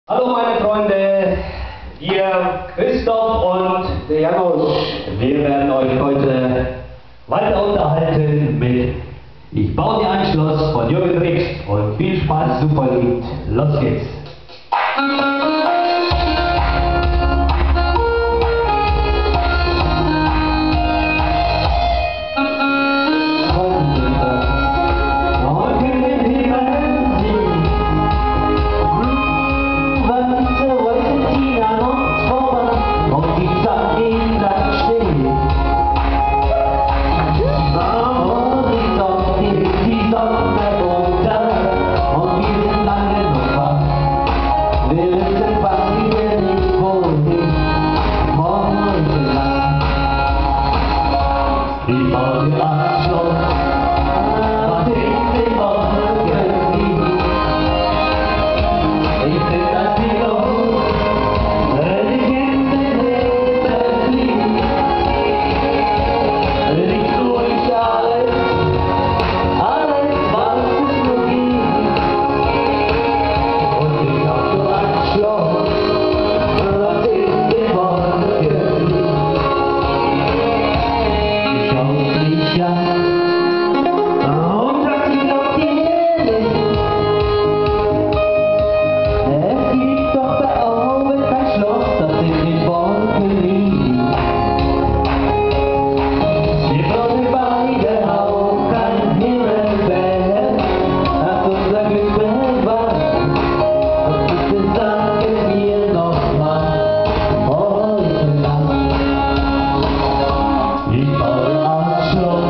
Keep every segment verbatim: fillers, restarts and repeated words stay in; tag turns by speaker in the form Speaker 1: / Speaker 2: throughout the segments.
Speaker 1: Hallo meine Freunde, hier Christoph und der Janusz. Wir werden euch heute weiter unterhalten mit Ich baue dir ein Schloss von Jürgen Rix und viel Spaß, super lieb. Los geht's! Ich baue dir ein Schloss, was ich den Morgen lieb. Ich bin ein Pilot, wenn ich in den Leben flieg. Ich tue ich alles, alles was es nur gibt. Und ich hab so ein Schloss, was ich den Morgen lieb. Ja, und das sieht auf die Erde. Es gibt doch da oben kein Schloss, das in den Wolken liegt. Wir wollen beide auch kein Himmelbett, hat unser Glück bewahrt. Und bitte sagen wir nochmal heute Nacht. Ich baue ein Schloss.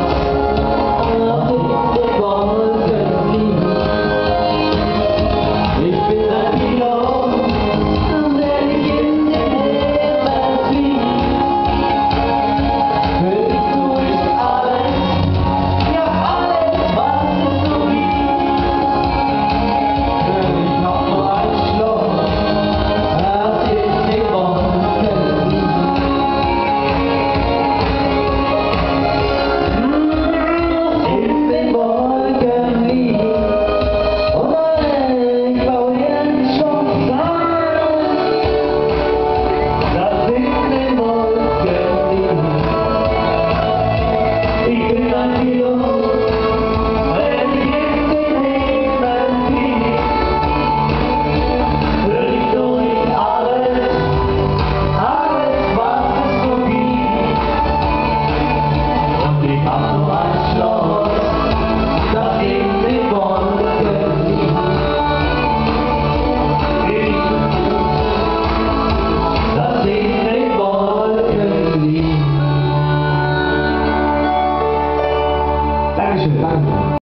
Speaker 1: Dankeschön, danke.